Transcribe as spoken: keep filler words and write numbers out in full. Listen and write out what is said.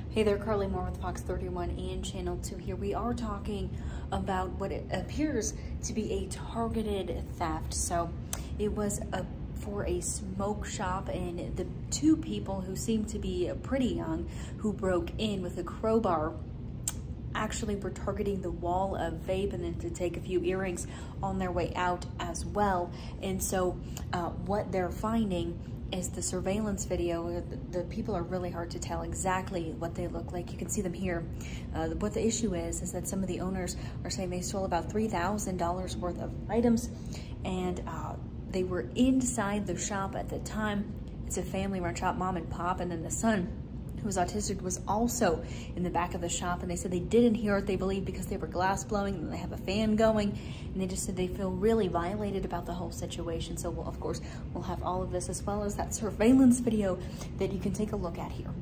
Hey there, Carly Moore with Fox thirty-one and Channel two here. We are talking about what it appears to be a targeted theft. So it was a, for a smoke shop, and the two people who seem to be pretty young who broke in with a crowbar actually were targeting the wall of Vape and then to take a few earrings on their way out as well. And so uh, what they're finding is the surveillance video. The, the people are really hard to tell exactly what they look like. You can see them here. Uh, what the issue is, is that some of the owners are saying they stole about three thousand dollars worth of items, and uh, they were inside the shop at the time. It's a family-run shop, mom and pop, and then the son, who's autistic, was also in the back of the shop, and they said they didn't hear it, they believe, because they were glass blowing and they have a fan going, and they just said they feel really violated about the whole situation. So we'll, of course, we'll have all of this as well as that surveillance video that you can take a look at here.